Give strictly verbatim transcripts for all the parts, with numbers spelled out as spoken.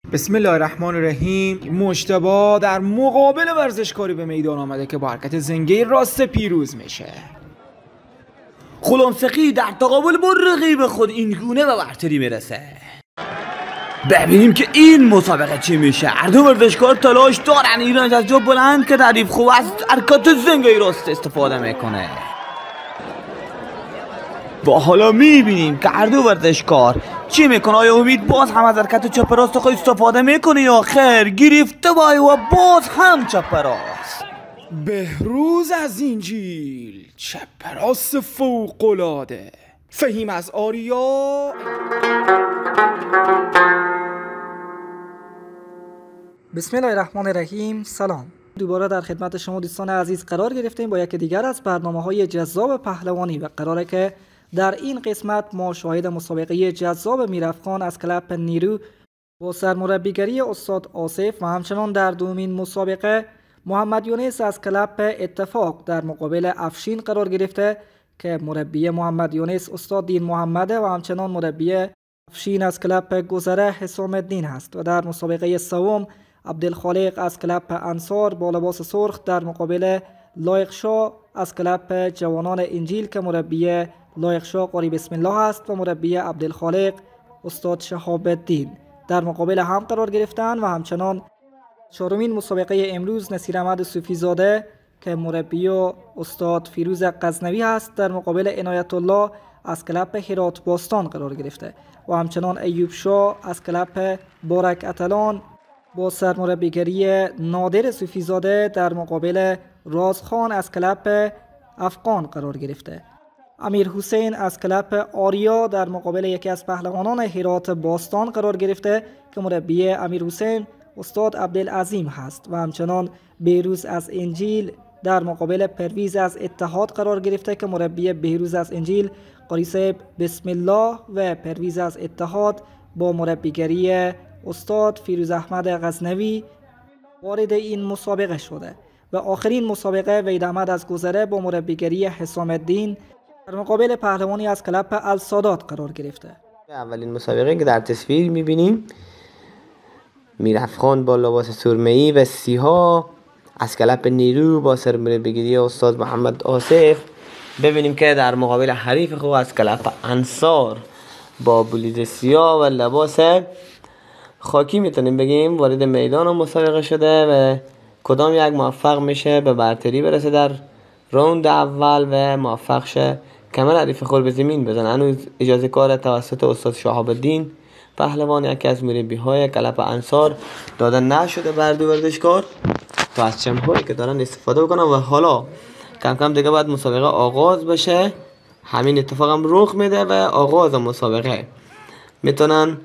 بسم الله الرحمن الرحیم. مجتبی در مقابل ورزشکاری به میدان آمده که با حرکت زنگه راست پیروز میشه. غلامسقی در تقابل با رقیب خود این گونه به برتری میرسه. ببینیم که این مسابقه چی میشه. هر دو ورزشکار تلاش دارن ایران از جا بلند که حریف خوب از حرکت زنگه راست استفاده میکنه. و حالا میبینیم که هر دو ورزشکار چی میکنه. آیا امید باز هم از حرکت چپ راست خود استفاده میکنه یا خیر گرفته وای و باز هم چپ راست؟ بهروز از انجیل چپ راست فوق‌العاده. فهیم از آریا. بسم الله الرحمن الرحیم. سلام، دوباره در خدمت شما دوستان عزیز قرار گرفتیم با یکی دیگر از برنامه‌های جذاب پهلوانی و قراره که در این قسمت ما شاهد مسابقه جذاب میرافخان از کلب نیرو با سرمربیگری استاد آصف و همچنان در دومین مسابقه محمد یونس از کلب اتفاق در مقابل افشین قرار گرفته که مربی محمد یونس استاد دین محمده و همچنان مربی افشین از کلب گذره حسام الدین است. و در مسابقه سوم عبدالخالق از کلب انصار با لباس سرخ در مقابل لایق شاه از کلب جوانان انجیل که مربی لایق شاه قاری بسم الله است و مربی عبدالخالق استاد شهاب الدین در مقابل هم قرار گرفتند. و همچنان چهارمین مسابقه امروز نصیر احمد صوفی زاده که مربی و استاد فیروز غزنوی است در مقابل عنایت الله از کلب هرات باستان قرار گرفته و همچنان ایوب شاه از کلب بارک اتلان با سرمربیگری نادر صوفی زاده در مقابل رازخان از کلب افغان قرار گرفته. امیر حسین از کلب آریا در مقابل یکی از پهلوانان هرات باستان قرار گرفته که مربی امیر حسین استاد عبدالعظیم هست و همچنان بهروز از انجیل در مقابل پرویز از اتحاد قرار گرفته که مربی بهروز از انجیل قاری صاحب بسم الله و پرویز از اتحاد با مربیگری استاد فیروز احمد غزنوی وارد این مسابقه شده. و آخرین مسابقه وحید احمد از گذره با مربیگری حسام الدین در مقابل پهلوانی از کلب السادات قرار گرفته. اولین مسابقه که در تصویر میبینیم میرافخان با لباس سرمه‌ای و سیاه از کلب نیرو با سرمربیگری استاد محمد آصف. ببینیم که در مقابل حریف خوب از کلب انصار با بلوز سیاه و لباس خاکی میتونیم بگیم وارد میدان مسابقه شده و کدام یک موفق میشه به برتری برسه در راوند اول و موفق شه کمر حریف خود به زمین بزنه. هنوز اجازه کار توسط استاد شهاب الدین پهلوان یکی از مربی‌های کلب انصار داده نشده بر دو ورزشکار تا از چم‌هایی که دارن استفاده بکنن و حالا کم کم دیگه باید مسابقه آغاز بشه. همین اتفاق هم رخ میده و آغاز مسابقه میتونن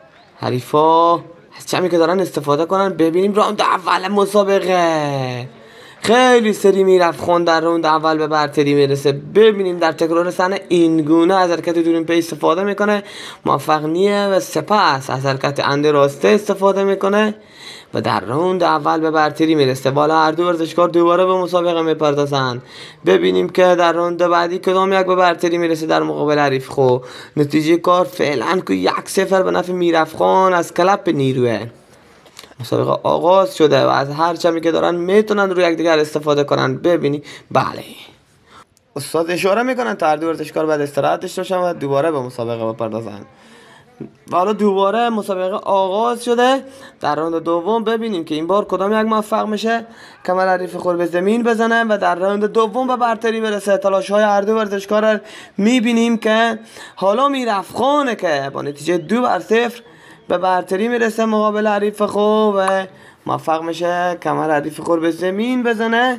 حریفا از چمی که دارن استفاده کنن. ببینیم راوند اول مسابقه خیلی سری میرافخان در راوند اول به برتری میرسه. ببینیم در تکرار صحنه این گونه از حرکت دورین پی استفاده میکنه، موفق نیه و سپس از حرکت اند راسته استفاده میکنه و در راوند اول به برتری میرسه. بالا هر دو ورزشکار دوباره به مسابقه میپردازن. ببینیم که در راوند بعدی کدام یک به برتری میرسه در مقابل حریف خو. نتیجه کار فعلا که یک صفر به نفع میرافخان از کلب نیروه. مسابقه آغاز شده و از هر چمی که دارن میتونن روی یک دیگر استفاده کنن. ببینی بله استاد اشاره میکنن تا هر دو ورزشکار بعد استراحت داشته باشن و دوباره به مسابقه بپردازن. و حالا دوباره مسابقه آغاز شده. در راوند دوم ببینیم که این بار کدام یک موفق میشه کمر حریف خود به زمین بزنه و در راوند دوم به برتری برسه. تلاش های هر دو ورزشکار میبینیم که حالا میرافخانه که با نتیجه دو بر صفر به برتری میرسه مقابل حریف خود و موفق میشه کمر حریف خود به زمین بزنه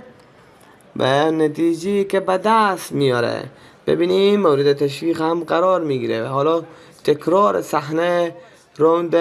به نتیجه که به دست میاره. ببینیم مورد تشویق هم قرار میگیره. حالا تکرار صحنه راوند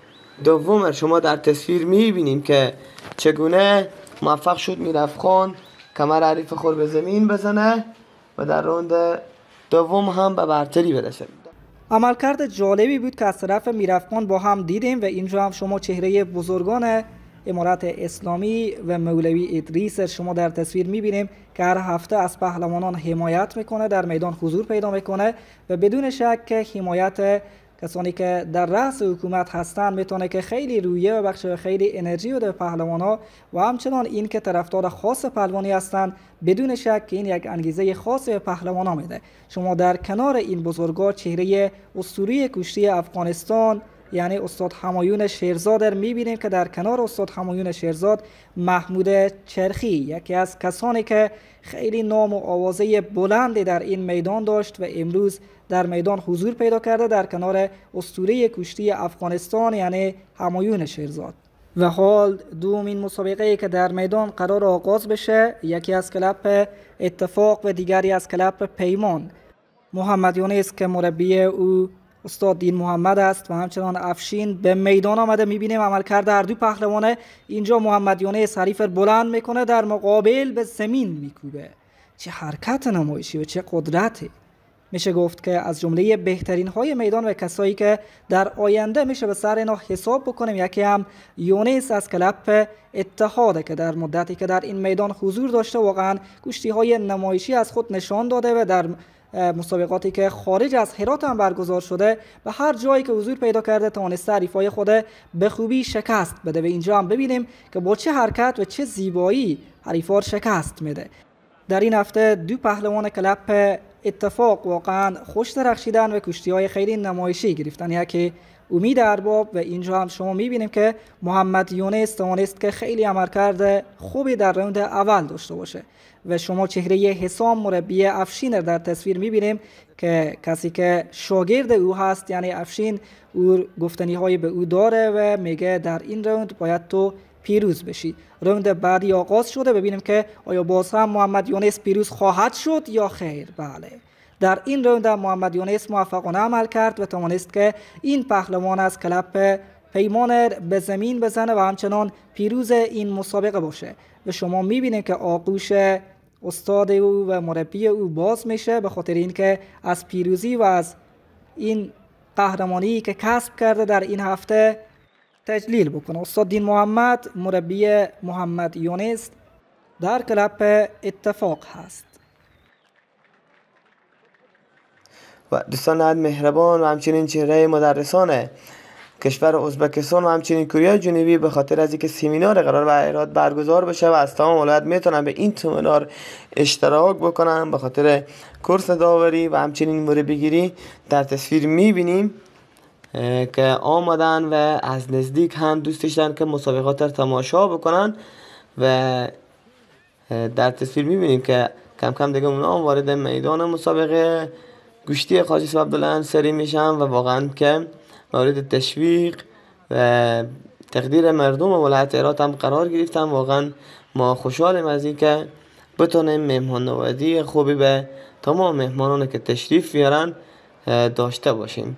دوم شما در تصویر میبینیم که چگونه موفق شد میرافخان کمر حریف خود به زمین بزنه و در راوند دوم هم به برتری برسه. عملکرد جالبی بود که از طرف میرافخان با هم دیدیم و اینجا هم شما چهره بزرگان امارت اسلامی و مولوی ادریس شما در تصویر میبینیم که هر هفته از پهلوانان حمایت میکنه، در میدان حضور پیدا میکنه و بدون شک که حمایت کسانی که در رأس حکومت هستند میتونه که خیلی رویه ببخشه و خیلی انرژی بده پهلوانا و همچنان این که طرفدار خاص پهلوانی هستند بدون شک که این یک انگیزه خاص به پهلوانا میده. شما در کنار این بزرگا چهره اسطوره کشتی افغانستان یعنی استاد همایون شیرزاد رو میبینیم که در کنار استاد همایون شیرزاد محمود چرخی یکی از کسانی که خیلی نام و آوازه بلندی در این میدان داشت و امروز در میدان حضور پیدا کرده در کنار اسطوره کشتی افغانستان یعنی همایون شیرزاد. و حال دومین مسابقه که در میدان قرار آغاز بشه یکی از کلپ اتفاق و دیگری از کلپ پیمان. محمد یونس که مربی او استاد دین محمد است و همچنان افشین به میدان آمده. میبینیم عملکرد هر دو پهلوانه. اینجا محمد یونس حریف بلند میکنه در مقابل به زمین میکوبه. چه حرکت نمایشی و چه قدرتی. میشه گفت که از جمله بهترین های میدان و کسایی که در آینده میشه به سر اینا حساب بکنیم یکی هم یونس از کلپ اتحاد که در مدتی که در این میدان حضور داشته واقعا کشتی های نمایشی از خود نشان داده و در مسابقاتی که خارج از هرات هم برگزار شده به هر جایی که حضور پیدا کرده توانسته حریفای خود به خوبی شکست بده و اینجا هم ببینیم که با چه حرکت و چه زیبایی حریفار شکست میده. در این هفته دو پهلوان کلپ اتفاق واقعا خوش درخشیدن و کشتی های خیلی نمایشی گرفتن یکی امید ارباب و اینجا هم شما میبینیم که محمد یونس توانست که خیلی عملکرد خوبی در راوند اول داشته باشه و شما چهره حسام مربی افشین در تصویر میبینیم که کسی که شاگرد او هست یعنی افشین او گفتنی های به او داره و میگه در این راوند باید تو پیروز بشی. راوند بعدی آغاز شده ببینیم که آیا باز هم محمد یونس پیروز خواهد شد یا خیر. بله در این راوند محمد یونس موفقانه عمل کرد و توانست که این پهلوان از کلپ پیمان به زمین بزنه و همچنان پیروز این مسابقه باشه و شما میبینید که آغوش استاد او و مربی او باز میشه به خاطر اینکه از پیروزی و از این قهرمانی که کسب کرده در این هفته تجلیل بکنه. استاد دین محمد مربی محمد یونس در کلپ اتفاق هست. و دوستان نهایت مهربان و همچنین چهره مدرسان کشور ازبکستان و همچنین کره جنوبی به خاطر از اینکه سمینار قرار به هرات برگزار بشه و از تمام ولایت میتونن به این سمینار اشتراک بکنن به خاطر کورس داوری و همچنین مربیگیری در تصویر میبینیم که آمدن و از نزدیک هم دوست داشتن که مسابقات رو تماشا بکنن و در تصویر میبینیم که کم کم دیگه اونا وارد میدان مسابقه کشتی خواجه یوسف عبدالله انصاری میشن و واقعا که مورد تشویق و تقدیر مردم ولایت هرات هم قرار گرفتن. واقعا ما خوشحالیم از این که بتونیم مهمان نوازی خوبی به تمام مهمانانی که تشریف بیارن داشته باشیم.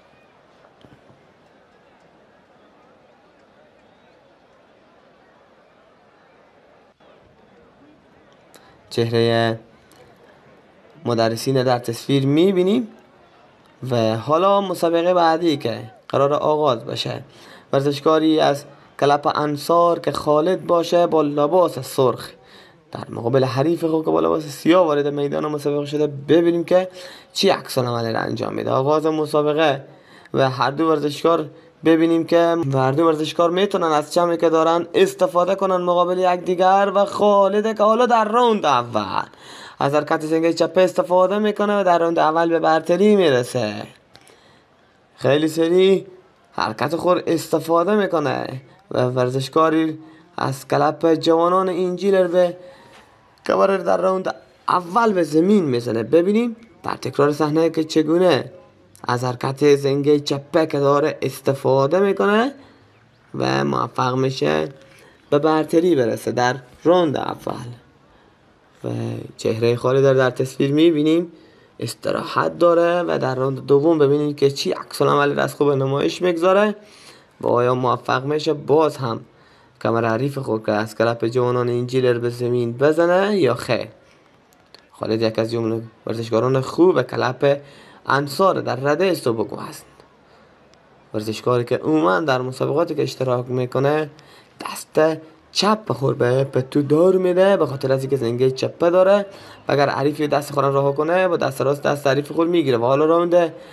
چهره مدرسین در تصویر میبینیم و حالا مسابقه بعدی که قرار آغاز بشه ورزشکاری از کلپ انصار که خالد باشه با لباس سرخ در مقابل حریف خود که با لباس سیاه وارد میدان مسابقه شده. ببینیم که چی عکس العمل انجام میده. آغاز مسابقه و هر دو ورزشکار ببینیم که هر دو ورزشکار میتونن از چمی که دارن استفاده کنن مقابل یک دیگر و خالد که حالا در راوند اول از حرکت زنگه چپ استفاده میکنه و در راوند اول به برتری میرسه. خیلی سریع حرکت خور استفاده میکنه و ورزشکاری از کلپ جوانان انجیلر به کبر در راوند اول به زمین میزنه. ببینیم در تکرار صحنه که چگونه از حرکت زنگه چپه که داره استفاده میکنه و موفق میشه به برتری برسه در راوند اول. و چهره خالد در, در تصویر میبینیم استراحت داره و در راوند دوم ببینیم که چی عکس العمل از خوب نمایش میگذاره و آیا موفق میشه باز هم کمر حریف خود که از کلپ جوانان انجیلر به زمین بزنه یا خیر. خالد یک از جمله ورزشکاران خوب کلپ انصار در رده استوبگو هست. ورزشکاری که عموما در مسابقاتی که اشتراک میکنه دست چپ بخور به پتو دار میده به خاطر از اینکه زنگه چپه داره و اگر حریفی دست خورن راه کنه با دست راست دست حریف خود میگیره. و حالا راوند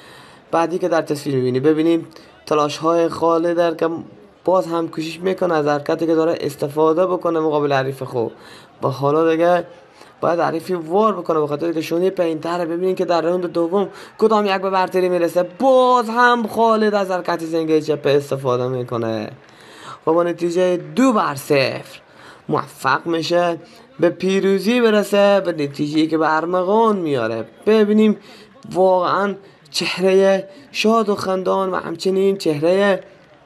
بعدی که در تصویر میبینی ببینیم تلاش های خالد که باز هم کوشش میکنه از حرکتی که داره استفاده بکنه مقابل حریف خود. با حالا دیگه باید حریفی وار بکنه بخاطر که شونی پینتره. ببینیم که در راوند دوم کدام یک به برتری میرسه. باز هم خالد از حرکت زنگه چپ استفاده میکنه و با نتیجه دو بر صفر موفق میشه به پیروزی برسه، به نتیجه‌ای که به ارمغان میاره. ببینیم واقعا چهره شاد و خندان و همچنین چهره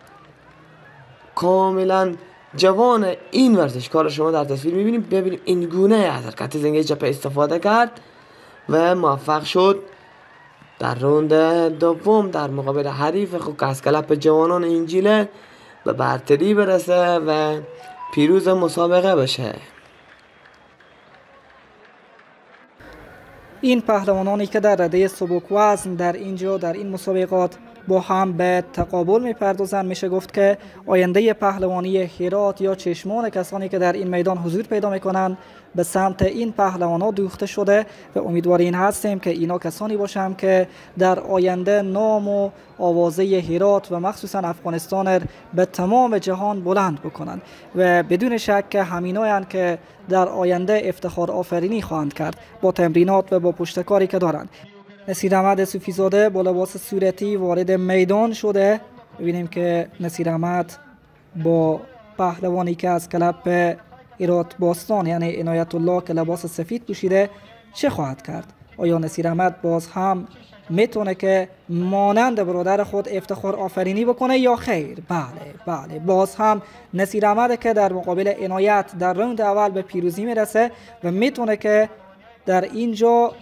کاملا جوان این ورزشکار شما در تصویر میبینیم. ببینیم این گونه از حرکت زنگه چپ استفاده کرد و موفق شد در راوند دوم در مقابل حریف خود که از کلپ جوانان انجیله به برتری برسه و پیروز مسابقه بشه. این پهلوانانی که در رده سبک وزن در اینجا در این مسابقات با هم به تقابل میپردازند، میشه گفت که آینده پهلوانی هرات یا چشمان کسانی که در این میدان حضور پیدا میکنند به سمت این پهلوانا دوخته شده و امیدوار این هستیم که اینا کسانی باشند که در آینده نام و آوازه هرات و مخصوصا افغانستان به تمام جهان بلند بکنند و بدون شک که همینایند که در آینده افتخار آفرینی خواهند کرد با تمرینات و با پشتکاری که دارند. نصیر احمد صوفیزاده با لباس صورتی وارد میدان شده. ببینیم که نصیر احمد با پهلوانی که از کلپ هرات باستان یعنی عنایت الله که لباس سفید پوشیده چه خواهد کرد؟ آیا نصیر احمد باز هم میتونه که مانند برادر خود افتخار آفرینی بکنه یا خیر؟ بله بله باز هم نصیر احمد که در مقابل عنایت در راوند اول به پیروزی میرسه و میتونه که در اینجا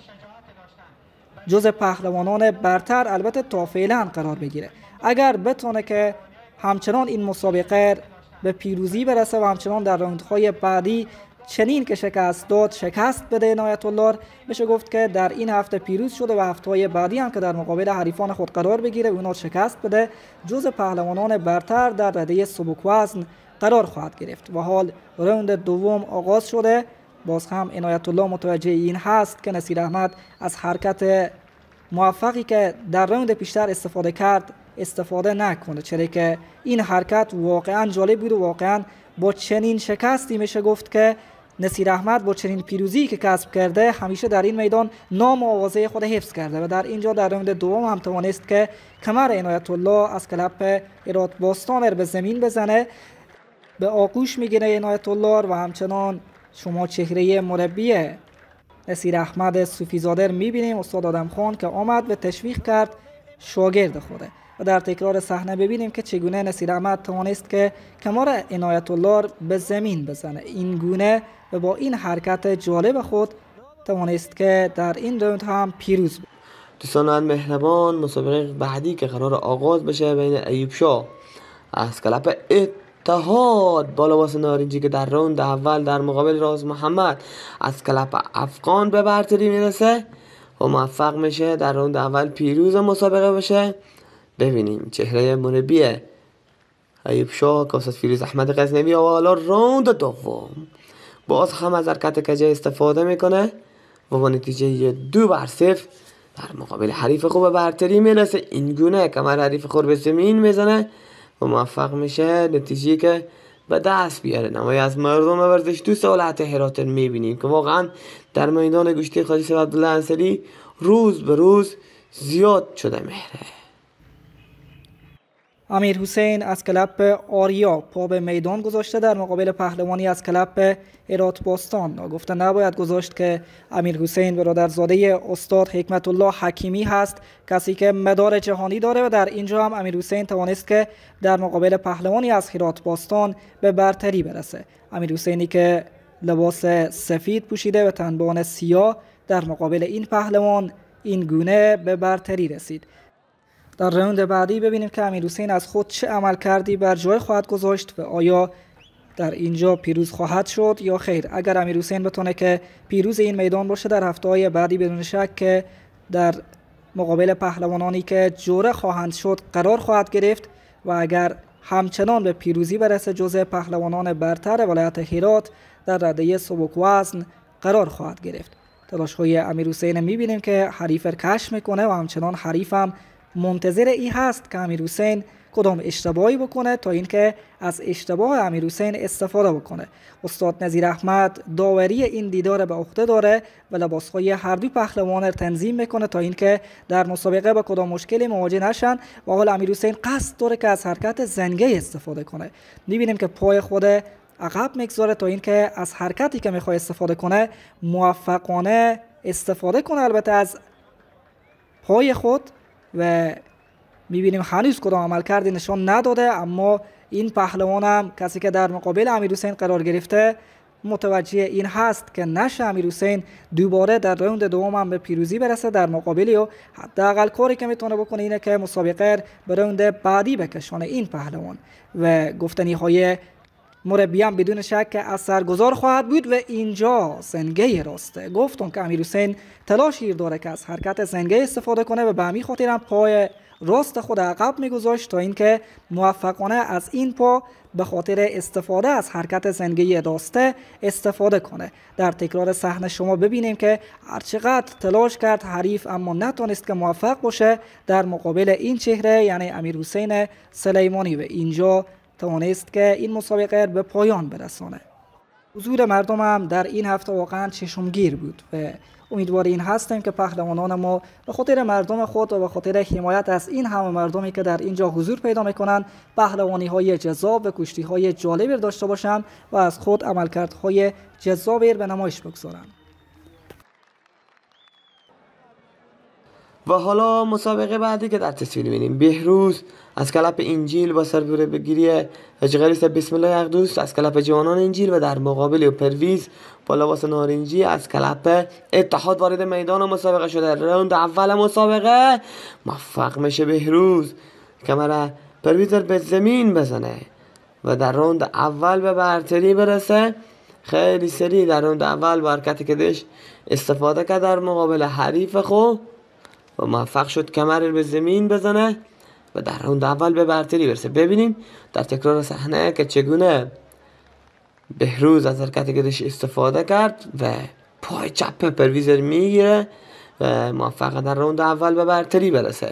جز پهلوانان برتر البته تا فعلا قرار بگیره. اگر بتونه که همچنان این مسابقه به پیروزی برسه و همچنان در راوندهای بعدی چنین که شکست داد شکست بده عنایت الله، میشه گفت که در این هفته پیروز شده و هفته‌های بعدی هم که در مقابل حریفان خود قرار بگیره اونا شکست بده جز پهلوانان برتر در رده سبک وزن قرار خواهد گرفت. و حال راوند دوم آغاز شده. باز هم عنایت الله متوجه این هست که نصیر احمد از حرکت موفقی که در راوند پیشتر استفاده کرد استفاده نکنه، چرا که این حرکت واقعا جالب بود و واقعا با چنین شکستی میشه گفت که نصیر احمد با چنین پیروزی که کسب کرده همیشه در این میدان نام و آوازه خود حفظ کرده و در اینجا در راوند دوم هم توانست که کمر عنایت الله از کلپ هرات باستان به زمین بزنه. به آغوش میگیره عنایت الله و همچنان شما چهره مربی نصیر احمد صوفیزاده میبینیم استاد آدم خان که آمد و تشویق کرد شاگرد خوده و در تکرار صحنه ببینیم که چگونه نصیر احمد توانست که کمر عنایت الله به زمین بزنه. این گونه و با این حرکت جالب خود توانست که در این راوند هم پیروز بود. دوستان مهربان، مسابقه بعدی که قرار آغاز بشه بین ایوب شاه از کلپ اتحاد با لباس نارنجی که در راوند اول در مقابل راز محمد از کلپ افغان به برتری میرسه و موفق میشه در راوند اول پیروز مسابقه بشه. ببینیم چهره مربی ایوب شاه که استاد فیروز احمد غزنوی و حالا راوند دوم باز هم از حرکت کجه استفاده میکنه و با نتیجه دو بر صفر در مقابل حریف خوب به برتری میرسه. این گونه کمر حریف خود به زمین میزنه و موفق میشه نتیجه که به دست بیاره. نمایی از مردم ورزش دوست ولایت هرات میبینیم که واقعا در میدان گشتی خاجی سید عبدالله انصاری روز به روز زیاد شده مهره. امیر حسین از کلپ آریا پا به میدان گذاشته در مقابل پهلوانی از کلپ هرات باستان. گفته نباید گذاشت که امیر حسین برادرزاده استاد حکمت الله حکیمی هست، کسی که مدار جهانی داره و در اینجا هم امیر حسین توانست که در مقابل پهلوانی از هرات باستان به برتری برسه. امیر حسینی که لباس سفید پوشیده و تنبان سیاه در مقابل این پهلوان این گونه به برتری رسید. در راوند بعدی ببینیم که امیر حسین از خود چه عمل کردی بر جای خواهد گذاشت و آیا در اینجا پیروز خواهد شد یا خیر. اگر امیر حسین بتونه که پیروز این میدان باشه در هفته‌های بعدی بدون شک که در مقابل پهلوانانی که جوره خواهند شد قرار خواهد گرفت و اگر همچنان به پیروزی برسه جزء پهلوانان برتر ولایت هرات در رده سبک وزن قرار خواهد گرفت. تلاش‌های امیر حسین می‌بینیم که حریف کشف میکنه و همچنان حریفم منتظر این هست که امیر حسین کدام اشتباهی بکنه تا اینکه از اشتباه امیر حسین استفاده بکنه. استاد نظیر احمد داوری این دیدار به عهده داره و لباسهای هر دو پهلوان رو تنظیم میکنه تا اینکه در مسابقه با کدام مشکلی مواجه نشن و حال امیر حسین قصد داره که از حرکت زنگه استفاده کنه. میبینیم که پای خود عقب میگذاره تا اینکه از حرکتی که میخواد استفاده کنه موفقانه استفاده کنه، البته از پای خود، و میبینیم هنوز کدام عمل کردی نشان نداده، اما این پهلوان هم کسی که در مقابل امیر حسین قرار گرفته متوجه این هست که نشه امیر حسین دوباره در راوند دوم هم به پیروزی برسه در مقابلی، و حداقل کاری که میتونه بکنه اینه که مسابقه به راوند بعدی بکشونه این پهلوان. و گفتنی های مربی هم بدون شک که اثرگذار خواهد بود و اینجا زنگه راسته. گفتم که امیر حسین تلاشی داره که از حرکت زنگه استفاده کنه و به همین خاطر هم پای راست خود عقب میگذاشت تا اینکه موفقانه از این پا به خاطر استفاده از حرکت زنگه راسته استفاده کنه. در تکرار صحنه شما ببینیم که هرچقدر تلاش کرد حریف اما نتونست که موفق باشه در مقابل این چهره، یعنی امیر حسین سلیمانی، و اینجا توانست که این مسابقه به پایان برسانه. حضور مردم هم در این هفته واقعا چشمگیر بود و امیدوار این هستیم که پهلوانان ما به خاطر مردم خود و به خاطر حمایت از این همه مردمی که در اینجا حضور پیدا میکنن پهلوانی های جذاب و کشتی های جالب داشته باشند و از خود عملکردهای جذاب به نمایش بگذارند. و حالا مسابقه بعدی که در تصویر می‌بینیم، بهروز از کلپ انجیل با سربیره بگیری اجغالیست بسم الله اقدوس از کلپ جوانان انجیل و در مقابل و پرویز با لباس نارنجی از کلپ اتحاد وارد میدان مسابقه شده. راوند اول مسابقه موفق میشه بهروز کمر پرویز رو به زمین بزنه و در راوند اول به برتری برسه. خیلی سریع در راوند اول با حرکتی که داشت استفاده کرد در مقابل حریف خود و موفق شد کمر رو به زمین بزنه و در راوند اول به برتری برسه. ببینیم در تکرار صحنه که چگونه بهروز از حرکتی که داشت استفاده کرد و پای چپ پرویز رو میگیره و موفق در راوند اول به برتری برسه.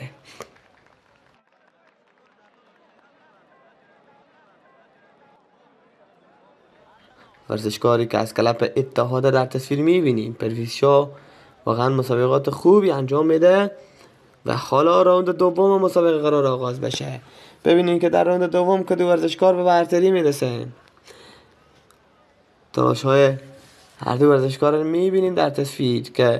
ورزشکاری که از کلپ اتحاد در تصویر میبینیم، پرویز شاه، واقعا مسابقات خوبی انجام میده و حالا راوند دوم مسابقه قرار آغاز بشه. ببینیم که در راوند دوم که دو ورزشکار به برتری میرسه. تلاش های هر دو ورزشکار رو میبینیم در تصویر که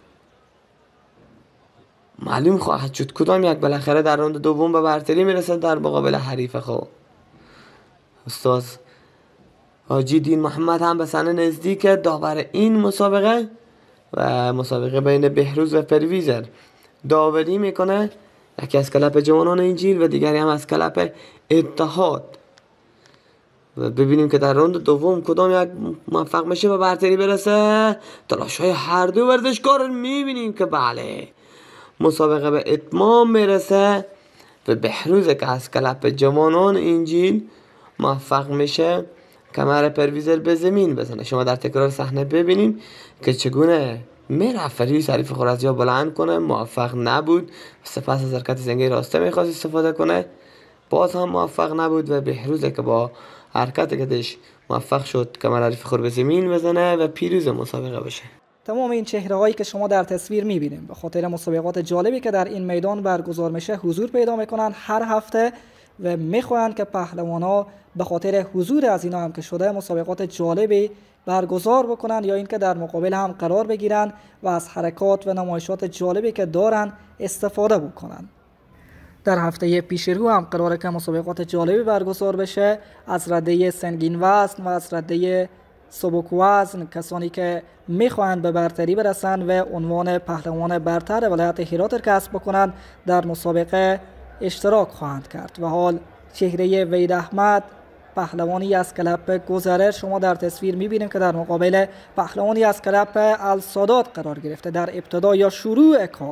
معلوم خواهد شد کدام یک بالاخره در راوند دوم به برتری میرسه در مقابل حریف خود. استاد حاجی دین محمد هم به صحنه نزدیک داور این مسابقه و مسابقه بین بهروز و پرویزر داوری میکنه، یکی از کلپ جوانان انجیل و دیگری هم از کلپ اتحاد. و ببینیم که در راوند دوم کدام یک موفق میشه به برتری برسه. تلاش های هر دو ورزشکار رو میبینیم که بله مسابقه به اتمام میرسه و بهروز که از کلپ جوانان انجیل موفق میشه کمر پرویزر به زمین بزنه. شما در تکرار صحنه ببینیم که چگونه میره پرویز حریف خود از جا بلند کنه، موفق نبود. سپس از حرکت زنگه راسته میخواست استفاده کنه، باز هم موفق نبود و بهروز که با حرکت که داشت موفق شد کمر حریف خود به زمین بزنه و پیروز مسابقه بشه. تمام این چهره هایی که شما در تصویر میبینیم به خاطر مسابقات جالبی که در این میدان برگزار میشه حضور پیدا میکنن هر هفته و میخواهند که پهلوانا به خاطر حضور از اینا هم که شده مسابقات جالبی برگزار بکنن یا اینکه در مقابل هم قرار بگیرن و از حرکات و نمایشات جالبی که دارن استفاده بکنن. در هفته پیش رو هم قراره که مسابقات جالبی برگزار بشه از رده سنگین وزن و از رده سبک وزن. کسانی که میخواهند به برتری برسن و عنوان پهلوان برتر ولایت هرات را کسب بکنن در مسابقه اشتراک خواهند کرد. و حال چهره وحید احمد پهلوانی از کلپ گذره شما در تصویر میبینیم که در مقابل پهلوانی از کلپ السادات قرار گرفته. در ابتدا یا شروع کار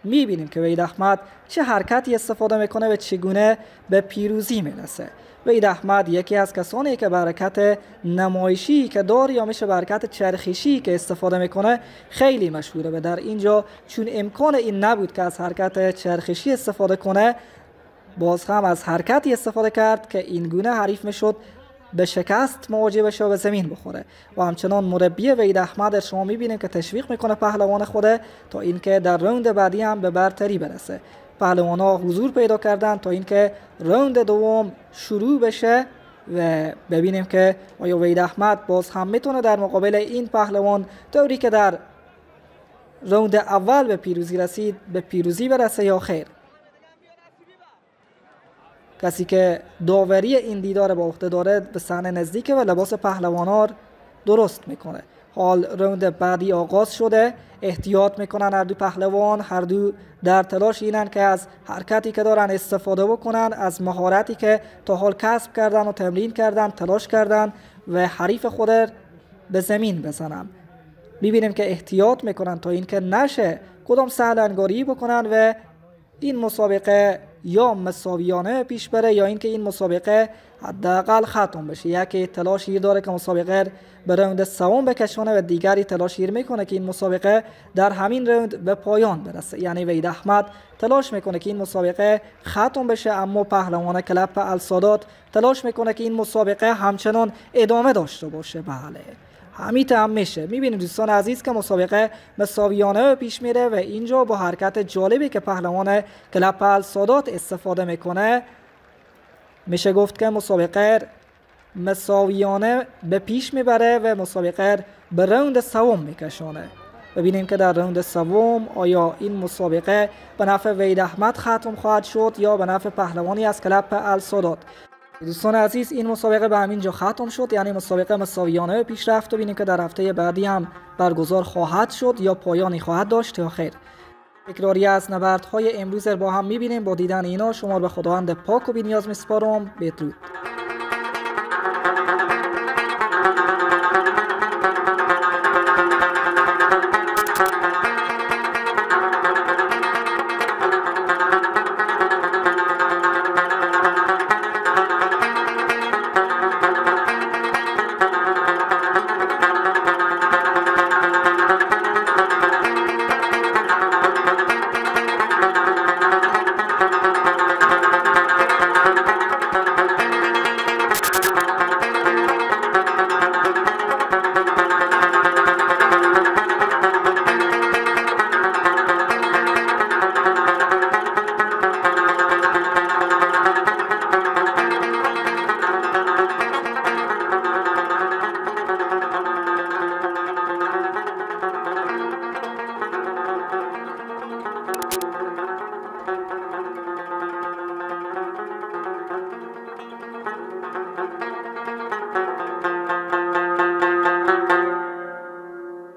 میبینیم که وحید احمد چه حرکتی استفاده میکنه و چگونه به پیروزی میرسه. وحید احمد یکی از کسانی که به حرکت نمایشی که داره یا میشه به حرکت چرخشی که استفاده میکنه خیلی مشهوره و در اینجا چون امکان این نبود که از حرکت چرخشی استفاده کنه، باز هم از حرکتی استفاده کرد که این گونه حریف میشد به شکست مواجه بشه و به زمین بخوره. و همچنان مربی وحید احمد شما میبینیم که تشویق میکنه پهلوان خوده تا اینکه در راوند بعدی هم به برتری برسه. پهلوان‌ها حضور پیدا کردن تا اینکه راوند دوم شروع بشه و ببینیم که آیا وحید احمد باز هم میتونه در مقابل این پهلوان طوری که در راوند اول به پیروزی رسید به پیروزی برسه یا خیر. کسی که داوری این دیدار با عهده داره به صحنه نزدیکه و لباس پهلوان‌ها درست میکنه. حال راوند بعدی آغاز شده، احتیاط میکنن هر دو پهلوان، هر دو در تلاش اینن که از حرکتی که دارن استفاده بکنن، از مهارتی که تا حال کسب کردن و تمرین کردن تلاش کردن و حریف خود به زمین بزنن. میبینیم که احتیاط میکنن تا اینکه نشه کدام سهلنگاری بکنن و این مسابقه یا مساویانه پیش بره یا اینکه این مسابقه حداقل ختم بشه. یکی تلاشی داره که مسابقه به راوند سوم بکشونه و دیگری تلاشی میکنه که این مسابقه در همین راوند به پایان برسه. یعنی وحید احمد تلاش میکنه که این مسابقه ختم بشه، اما پهلوان کلب السادات تلاش میکنه که این مسابقه همچنان ادامه داشته باشه. بله همین هم میشه. میبینید دوستان عزیز که مسابقه مساویانه پیش میره و اینجا با حرکت جالبی که پهلوان کلب السادات استفاده میکنه میشه گفت که مسابقه مساویانه به پیش میبره و مسابقه به راوند سوم میکشونه. ببینیم که در راوند سوم آیا این مسابقه به نفع وحید احمد ختم خواهد شد یا به نفع پهلوانی از کلب السادات. دوستان عزیز این مسابقه به همین جا ختم شد، یعنی مسابقه مساویانه پیش رفت و ببینیم که در هفته بعدی هم برگزار خواهد شد یا پایانی خواهد داشت یا خیر. تکراری از نبردهای امروز با هم میبینیم. با دیدن اینا شما به خداوند پاک و بی‌نیاز میسپارم. بدرود.